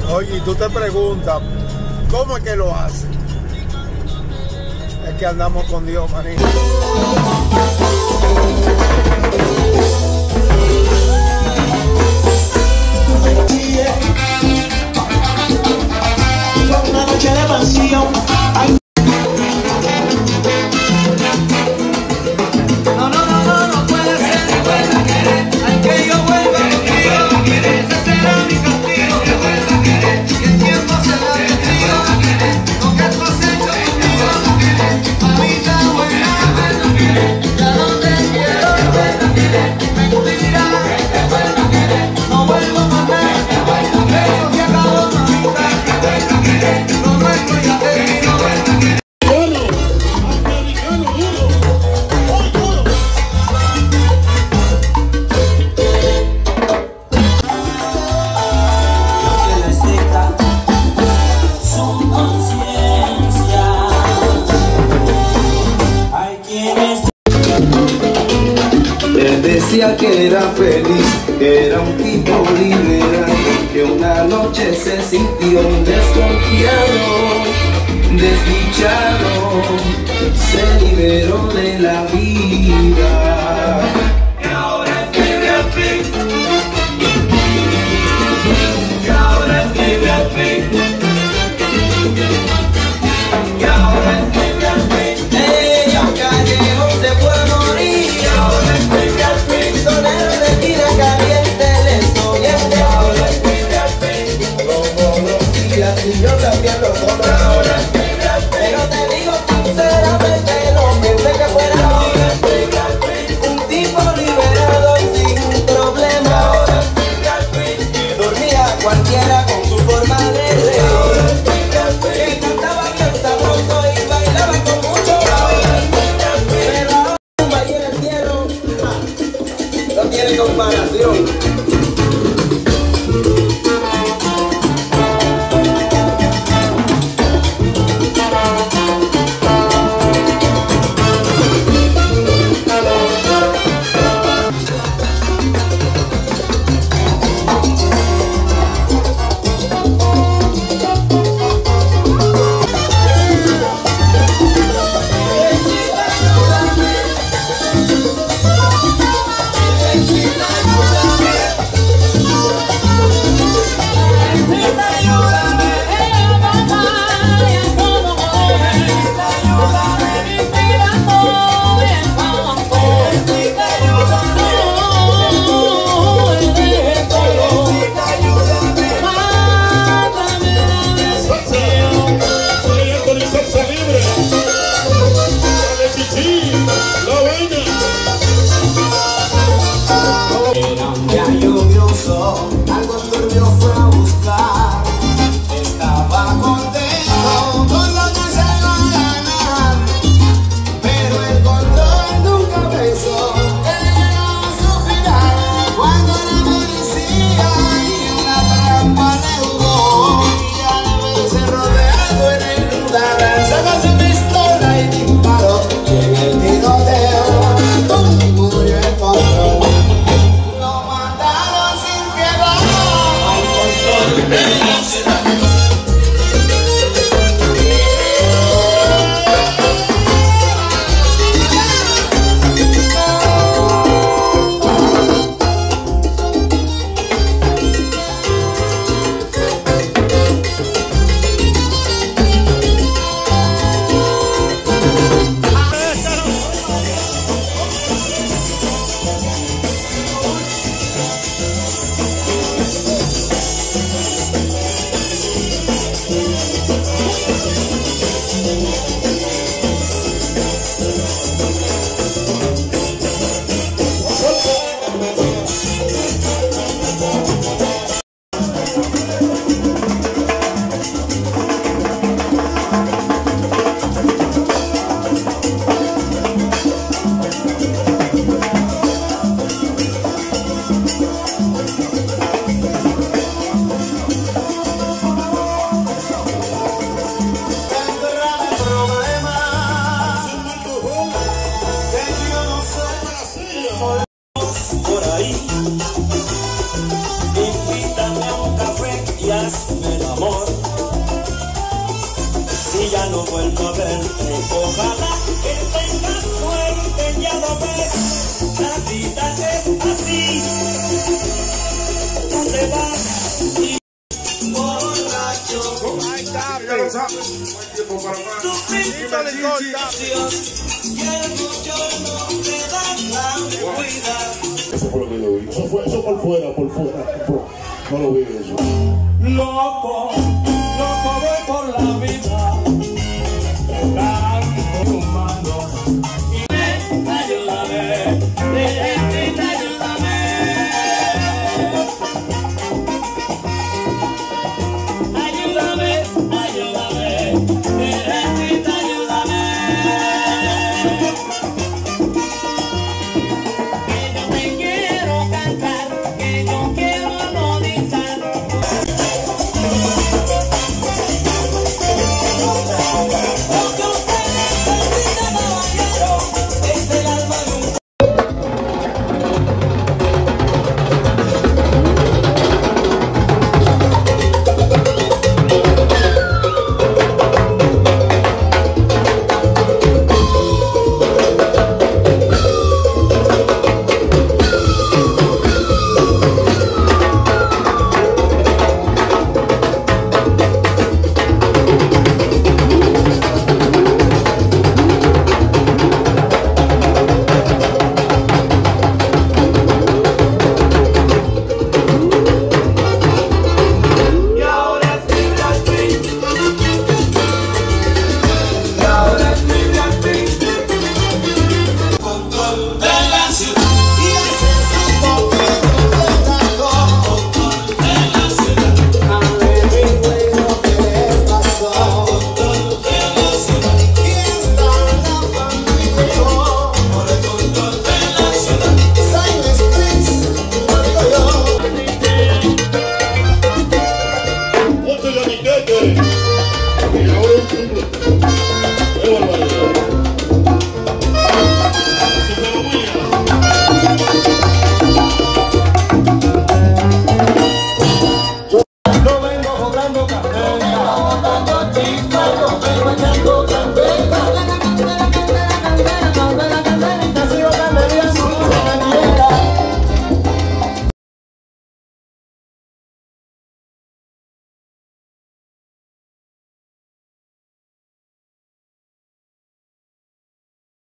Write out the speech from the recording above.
Oye, y tú te preguntas, ¿cómo es que lo hace? Es que andamos con Dios, manito. Fue una noche de pasión. Decía que era feliz, que era un tipo liberal, que una noche se sintió desconfiado, desdichado, se liberó de la vida. Y ahora escribe al fin, y ahora escribe al fin, y ahora escribe al fin. Ella callejón se puede morir, y ahora escribe al fin. Sonero de tira caliente, le estoy enviando. Como los días y yo también lo conozco. Pero te digo sinceramente, no pensé que fuera un tipo liberado y sin problemas, que dormía cualquiera con su forma de reír, que cantaba bien sabroso y bailaba con mucho valor. Pero ahora un baile en el cielo no tiene comparación. Era un día lluvioso, algo turbio fue a buscar. Estaba contento con lo que se va a ganar, pero el control nunca pensó que llegaba a su final. Cuando la policía y una trampa le jugó, y al verse rodeado en el lugar, sacó su pistola y disparó, y en el tiroteo murió el control. Por ahí, invítame a un café y hazme amor. Si ya no vuelvo a verte, ojalá que tengas suerte, ya lo ves, la vida es así. Tú te vas y borracho, sufriendo la indignación, y el bochorno te da la cuida. Eso fue lo que yo vi. Eso por fuera. No lo vi eso. Loco, loco voy por la vida.